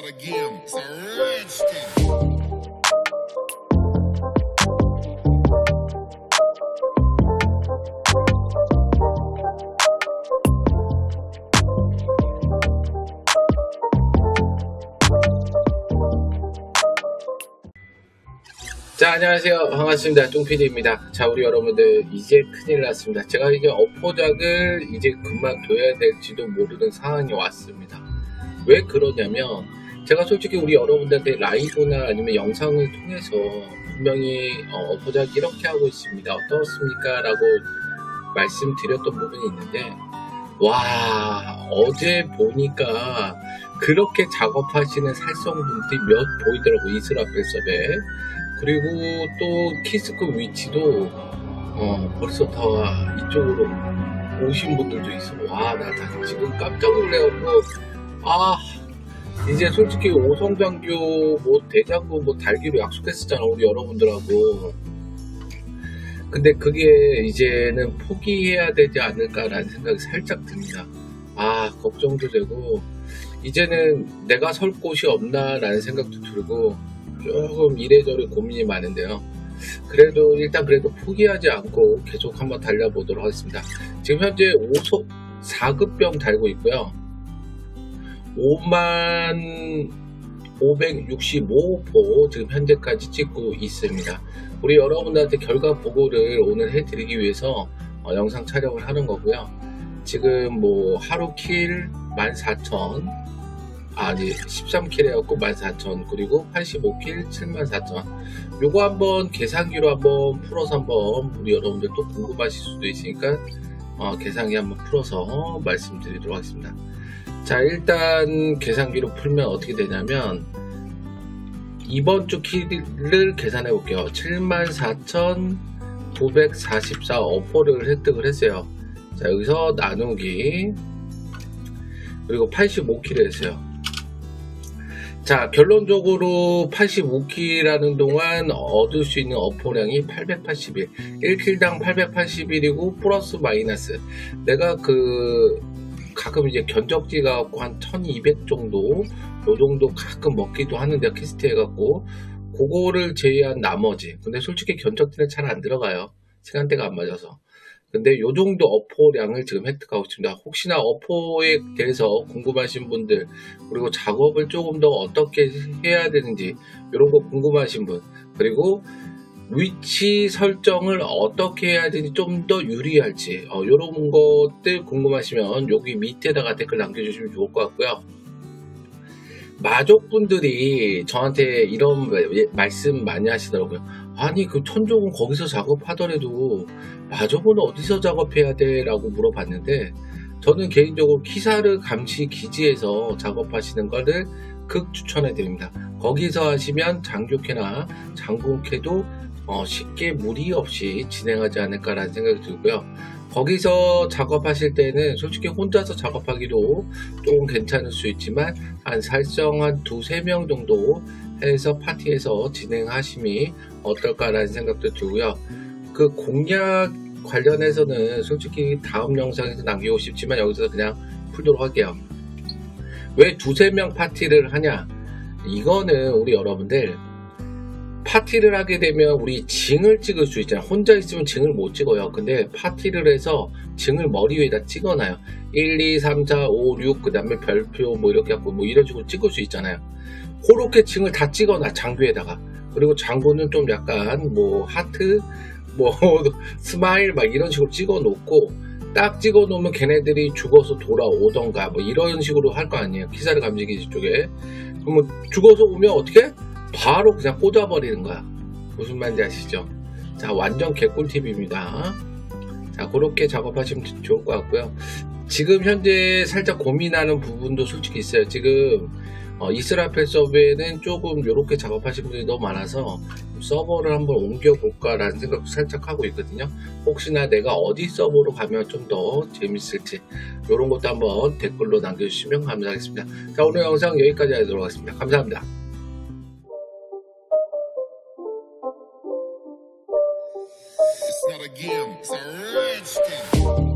not a game, it's a rich thing. 자, 안녕하세요. 반갑습니다. 뚱PD입니다. 자, 우리 여러분들, 이제 큰일 났습니다. 제가 이제 어포작을 이제 그만둬야 될지도 모르는 상황이 왔습니다. 왜 그러냐면, 제가 솔직히 우리 여러분들한테 라이브나 아니면 영상을 통해서 분명히 어포작 이렇게 하고 있습니다. 어떻습니까? 라고 말씀드렸던 부분이 있는데, 와, 어제 보니까 그렇게 작업하시는 살성분들이 몇 보이더라고요. 이스라펠섭에. 그리고 또 키스급 위치도 벌써 다 이쪽으로 오신 분들도 있어. 와, 나 지금 깜짝 놀래갖고, 이제 솔직히 오성장교 뭐 대장군 뭐 달기로 약속했었잖아, 우리 여러분들하고. 근데 그게 이제는 포기해야 되지 않을까라는 생각이 살짝 듭니다. 걱정도 되고, 이제는 내가 설 곳이 없나라는 생각도 들고, 조금 이래저래 고민이 많은데요. 그래도 일단 포기하지 않고 계속 한번 달려보도록 하겠습니다. 지금 현재 4급병 달고 있고요. 55,565호 지금 현재까지 찍고 있습니다. 우리 여러분들한테 결과 보고를 오늘 해드리기 위해서 영상 촬영을 하는 거고요. 지금 뭐 하루 킬 14,000, 13킬 해갖고 14,000, 그리고 85킬 74,000. 요거 한번 계산기로 한번 풀어서 한번 우리 여러분들 또 궁금하실 수도 있으니까 계산기 한번 풀어서 말씀드리도록 하겠습니다. 자, 일단 계산기로 풀면 어떻게 되냐면, 이번 주 킬을 계산해 볼게요. 74,944 어포를 획득을 했어요. 자, 여기서 나누기, 그리고 85킬을 했어요. 자, 결론적으로 85킬하는 동안 얻을 수 있는 어포량이 881. 1킬당 881이고 플러스 마이너스. 내가 가끔 이제 견적지 가갖고 한 1200 정도, 요 정도 가끔 먹기도 하는데 퀘스트 해갖고, 그거를 제외한 나머지. 근데 솔직히 견적지는 잘 안 들어가요. 시간대가 안 맞아서. 근데 요 정도 어포량을 지금 획득하고 있습니다. 혹시나 어포에 대해서 궁금하신 분들, 그리고 작업을 조금 더 어떻게 해야 되는지 이런 거 궁금하신 분, 그리고 위치 설정을 어떻게 해야 되는지 좀 더 유리할지 이런 것들 궁금하시면 여기 밑에다가 댓글 남겨주시면 좋을 것 같고요. 마족분들이 저한테 이런 말씀 많이 하시더라고요. 아니, 그 천족은 거기서 작업하더라도 마족은 어디서 작업해야 돼? 라고 물어봤는데, 저는 개인적으로 키사르 감시 기지에서 작업하시는 거를 극 추천해 드립니다. 거기서 하시면 장교캐나 장군캐도 쉽게 무리 없이 진행하지 않을까라는 생각이 들고요. 거기서 작업하실 때는 솔직히 혼자서 작업하기도 조금 괜찮을 수 있지만, 살성 한 2-3명 정도 해서 파티에서 진행하심이 어떨까라는 생각도 들고요. 그 공략 관련해서는 솔직히 다음 영상에서 남기고 싶지만 여기서 그냥 풀도록 할게요. 왜 2-3명 파티를 하냐? 이거는 우리 여러분들 파티를 하게 되면 우리 징을 찍을 수 있잖아요. 혼자 있으면 징을 못 찍어요. 근데 파티를 해서 징을 머리 위에다 찍어놔요. 1, 2, 3, 4, 5, 6, 그 다음에 별표 뭐 이렇게 하고 뭐 이런 식으로 찍을 수 있잖아요. 그렇게 징을 다 찍어놔, 장교에다가. 그리고 장군은 좀 약간 뭐 하트, 뭐 스마일 막 이런 식으로 찍어 놓고, 딱 찍어 놓으면 걔네들이 죽어서 돌아오던가 뭐 이런 식으로 할 거 아니에요. 키사르 감지기지 쪽에. 그러면 죽어서 오면 어떻게? 바로 그냥 꽂아버리는 거야. 무슨 말인지 아시죠? 자, 완전 개꿀팁입니다. 자, 그렇게 작업하시면 좋을 것 같고요. 지금 현재 살짝 고민하는 부분도 솔직히 있어요. 지금 이스라펠 서버에는 조금 이렇게 작업하시는 분들이 너무 많아서 서버를 한번 옮겨볼까 라는 생각도 살짝 하고 있거든요. 혹시나 내가 어디 서버로 가면 좀 더 재밌을지 이런 것도 한번 댓글로 남겨주시면 감사하겠습니다. 자, 오늘 영상 여기까지 하도록 하겠습니다. 감사합니다. It's not a game, it's a rich thing.